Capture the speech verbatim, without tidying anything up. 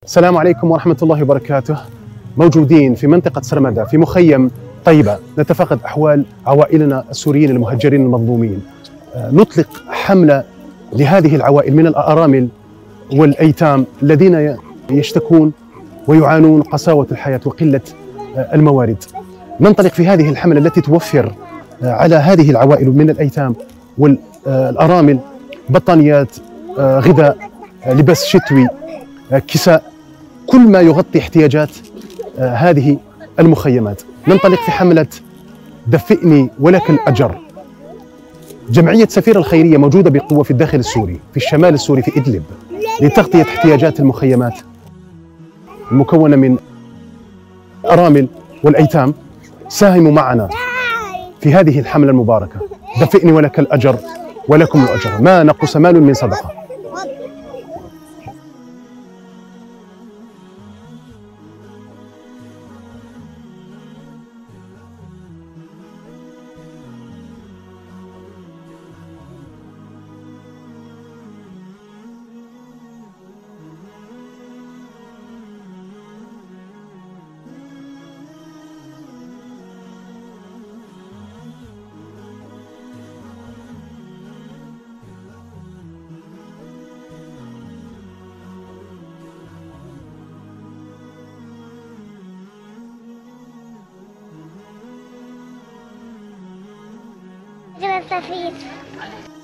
السلام عليكم ورحمة الله وبركاته. موجودين في منطقة سرمدة في مخيم طيبة، نتفقد أحوال عوائلنا السوريين المهجرين المظلومين. نطلق حملة لهذه العوائل من الأرامل والأيتام الذين يشتكون ويعانون قساوة الحياة وقلة الموارد. ننطلق في هذه الحملة التي توفر على هذه العوائل من الأيتام والأرامل بطانيات، غذاء، لباس شتوي، كساء، كل ما يغطي احتياجات هذه المخيمات. ننطلق في حملة دفئني ولك الأجر. جمعية سفير الخيرية موجودة بقوة في الداخل السوري، في الشمال السوري في إدلب، لتغطية احتياجات المخيمات المكونة من الأرامل والأيتام. ساهموا معنا في هذه الحملة المباركة. دفئني ولك الأجر ولكم الأجر، ما نقص مال من صدقة. سفير